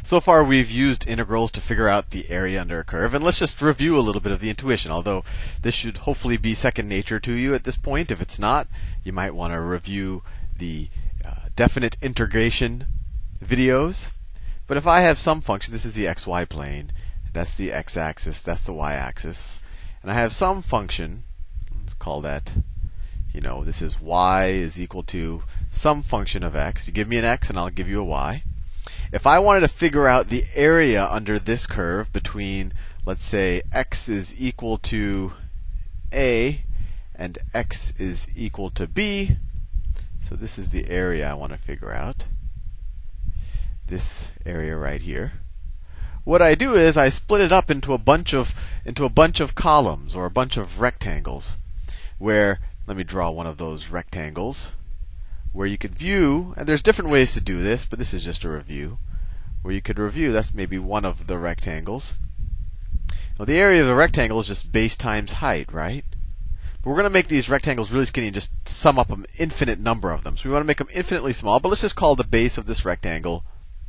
So far we've used integrals to figure out the area under a curve, and let's just review a little bit of the intuition, although this should hopefully be second nature to you at this point. If it's not, you might want to review the definite integration videos. But if I have some function, this is the xy plane, that's the x-axis, that's the y-axis, and I have some function, let's call that, this is y is equal to some function of x. You give me an x and I'll give you a y. If I wanted to figure out the area under this curve between, let's say, x is equal to a and x is equal to b, so this is the area I want to figure out, this area right here. What I do is I split it up into a bunch of columns or a bunch of rectangles, where, let me draw one of those rectangles, where you could view, and there's different ways to do this, but this is just a review, where you could review, that's maybe one of the rectangles. Now the area of the rectangle is just base times height, right? But we're going to make these rectangles really skinny and just sum up an infinite number of them. So we want to make them infinitely small, but let's just call the base of this rectangle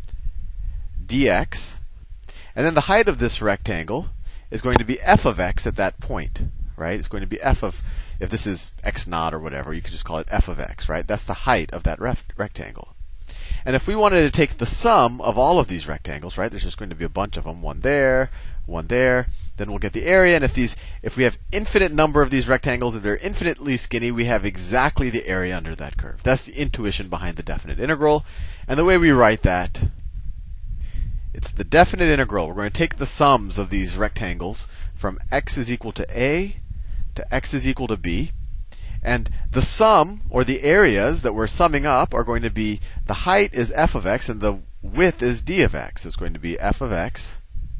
dx. And then the height of this rectangle is going to be f of x at that point, right? It's going to be f of, if this is x naught or whatever, you could just call it f of x, right? That's the height of that rectangle. And if we wanted to take the sum of all of these rectangles, right? There's just going to be a bunch of them, one there, then we'll get the area. And if we have infinite number of these rectangles and they're infinitely skinny, we have exactly the area under that curve. That's the intuition behind the definite integral. And the way we write that, it's the definite integral. We're going to take the sums of these rectangles from x is equal to a to x is equal to b. And the sum, or the areas that we're summing up, are going to be, the height is f of x and the width is d of x. So it's going to be f of x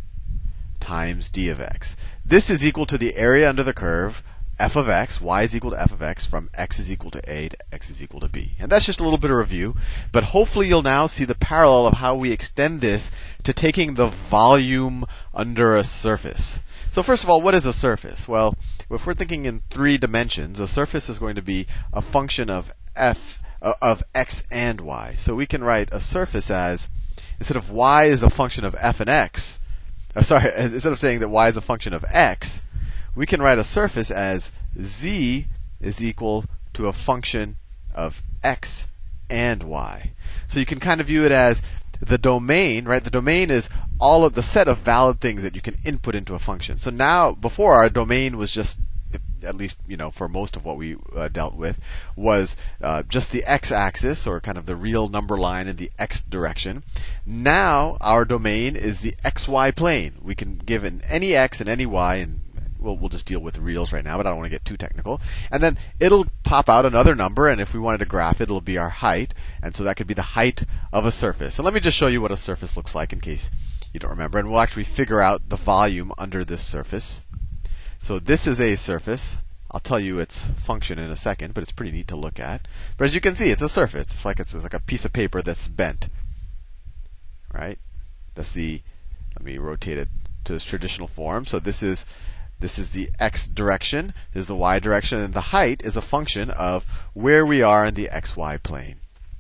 times d of x. This is equal to the area under the curve, f of x, y is equal to f of x, from x is equal to a to x is equal to b. And that's just a little bit of review, but hopefully you'll now see the parallel of how we extend this to taking the volume under a surface. So first of all, what is a surface? Well, if we're thinking in 3 dimensions, a surface is going to be a function of of x and y. So we can write a surface as, instead of y is a function of f and x, instead of saying that y is a function of x, we can write a surface as z is equal to a function of x and y. So you can kind of view it as the domain, right? The domain is all of the set of valid things that you can input into a function. So now, before, our domain was just, at least for most of what we dealt with, was just the x-axis, or kind of the real number line in the x direction. Now our domain is the xy plane. We can give in any x and any y, and we'll just deal with reals right now, but I don't want to get too technical. And then it'll pop out another number, and if we wanted to graph it, it'll be our height. And so that could be the height of a surface. And let me just show you what a surface looks like in case you don't remember. And we'll actually figure out the volume under this surface. So this is a surface. I'll tell you its function in a second, but it's pretty neat to look at. But as you can see, it's a surface. It's like a piece of paper that's bent, right? That's the, let me rotate it to its traditional form. So this is the x direction, this is the y direction, and the height is a function of where we are in the xy plane.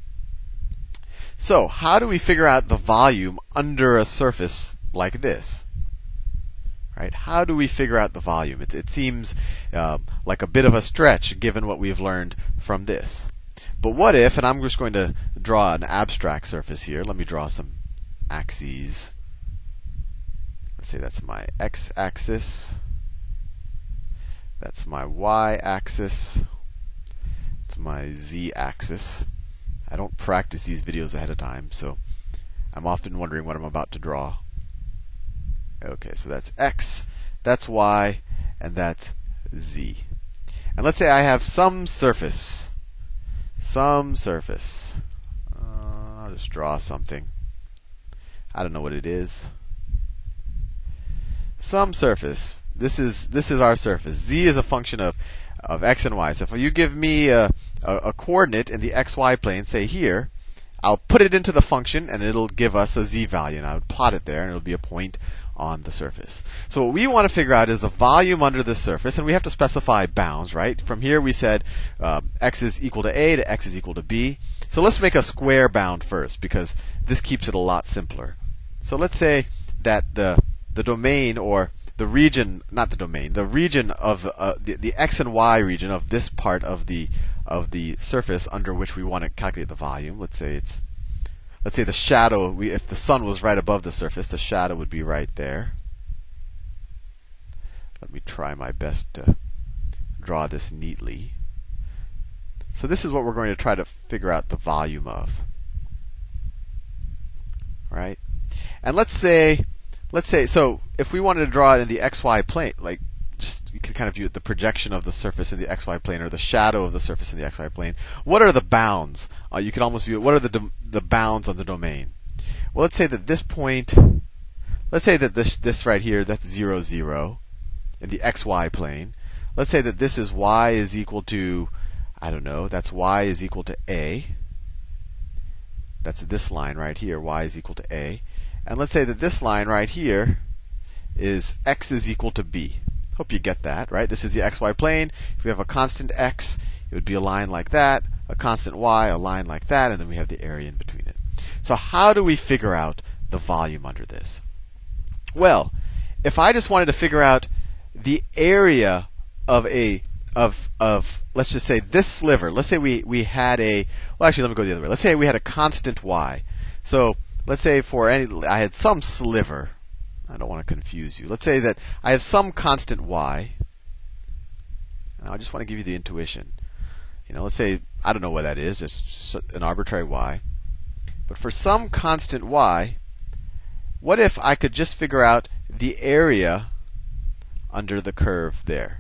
So how do we figure out the volume under a surface like this? Right? How do we figure out the volume? It seems like a bit of a stretch given what we've learned from this. But what if, and I'm just going to draw an abstract surface here. Let me draw some axes. Let's say that's my x-axis. That's my y-axis. It's my z-axis. I don't practice these videos ahead of time, so I'm often wondering what I'm about to draw. Okay, so that's x, that's y, and that's z. And let's say I have some surface. I'll just draw something. I don't know what it is. Some surface. This is our surface. Z is a function of x and y. So if you give me a coordinate in the xy plane, say here, I'll put it into the function and it'll give us a z value. And I would plot it there and it'll be a point on the surface. So what we want to figure out is the volume under this surface, and we have to specify bounds, right? From here we said x is equal to a to x is equal to b. So let's make a square bound first, because this keeps it a lot simpler. So let's say that the domain, or the region, not the domain, the region of the x and y region of this part of the surface under which we want to calculate the volume. Let's say the shadow. If the sun was right above the surface, the shadow would be right there. Let me try my best to draw this neatly. So this is what we're going to try to figure out the volume of. Right? And let's say, so if we wanted to draw it in the xy plane, like just you can kind of view it, the projection of the surface in the xy plane, or the shadow of the surface in the xy plane. What are the bounds? You can almost view it. What are the bounds on the domain? Well, let's say that this point, let's say that this right here, that's 0, 0 in the xy plane. Let's say that this is y is equal to, I don't know, that's y is equal to a. That's this line right here, y is equal to a. And let's say that this line right here is x is equal to b. Hope you get that, right? This is the xy plane. If we have a constant x, it would be a line like that, a constant y, a line like that, and then we have the area in between it. So how do we figure out the volume under this? Well, if I just wanted to figure out the area of let's just say this sliver. Let's say we had well, actually, let me go the other way. Let's say we had a constant y. So let's say I had some sliver. I don't want to confuse you. Let's say that I have some constant y. And I just want to give you the intuition. Let's say, I don't know what that is. It's an arbitrary y. But for some constant y, what if I could just figure out the area under the curve there?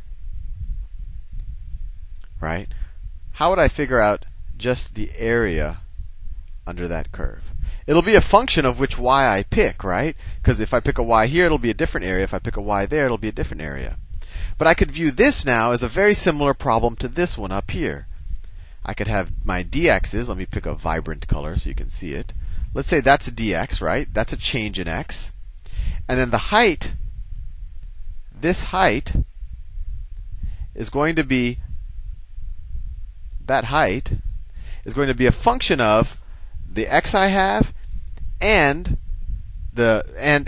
Right? How would I figure out just the area under that curve? It'll be a function of which y I pick, right? Because if I pick a y here, it'll be a different area. If I pick a y there, it'll be a different area. But I could view this now as a very similar problem to this one up here. I could have my dx's. Let me pick a vibrant color so you can see it. Let's say that's a dx, right? That's a change in x. And then the height, this height, is going to be, that height is going to be a function of the x I have and the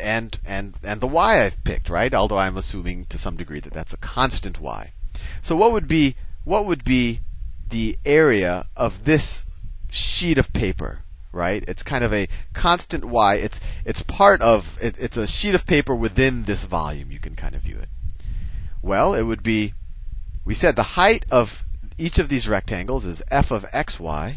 y I've picked, right? Although I'm assuming to some degree that that's a constant y. So what would be the area of this sheet of paper, right? It's kind of a constant y. It's part of it's a sheet of paper within this volume. You can kind of view it. Well, it would be, we said the height of each of these rectangles is f of xy,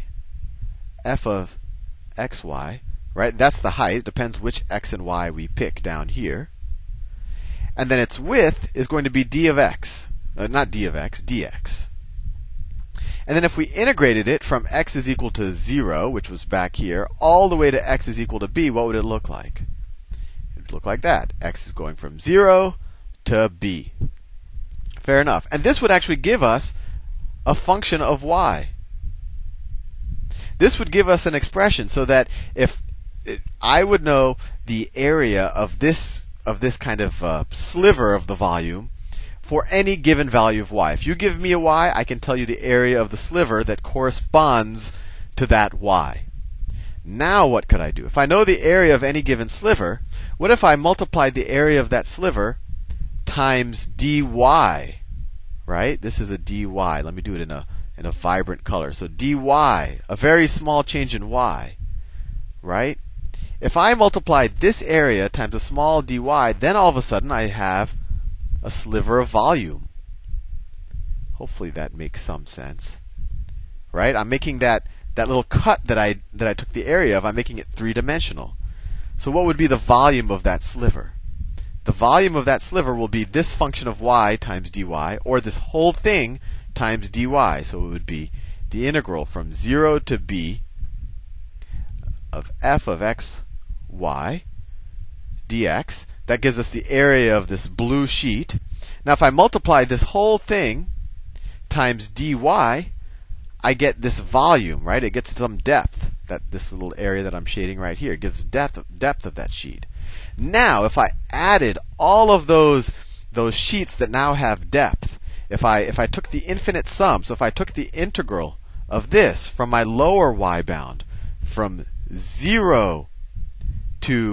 right? That's the height. It depends which x and y we pick down here. And then its width is going to be d of x, not d of x, dx. And then if we integrated it from x is equal to 0, which was back here, all the way to x is equal to b, what would it look like? It would look like that. X is going from 0 to b. Fair enough. And this would actually give us a function of y. This would give us an expression so that if I would know the area of this kind of sliver of the volume for any given value of y. If you give me a y, I can tell you the area of the sliver that corresponds to that y. Now what could I do? If I know the area of any given sliver, what if I multiplied the area of that sliver times dy? Right? This is a dy. Let me do it in a vibrant color. So dy, a very small change in y. Right? If I multiplied this area times a small dy, then all of a sudden I have a sliver of volume. Hopefully that makes some sense. Right? I'm making that little cut that I took the area of, I'm making it three-dimensional. So what would be the volume of that sliver? The volume of that sliver will be this function of y times dy, or this whole thing times dy. So it would be the integral from 0 to b of f of x y dx. That gives us the area of this blue sheet. Now if I multiply this whole thing times dy, I get this volume, right? It gets some depth. This little area that I'm shading right here gives depth of that sheet. Now, if I added all of those sheets that now have depth, if I took the infinite sum, so if I took the integral of this from my lower y bound from 0 to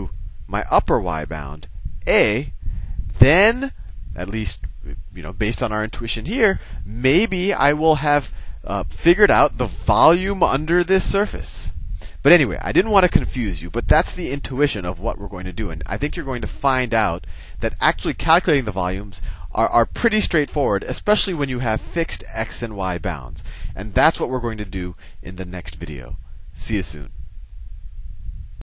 my upper y bound, a, then, at least based on our intuition here, maybe I will have figured out the volume under this surface. But anyway, I didn't want to confuse you, but that's the intuition of what we're going to do. And I think you're going to find out that actually calculating the volumes are pretty straightforward, especially when you have fixed x and y bounds. And that's what we're going to do in the next video. See you soon.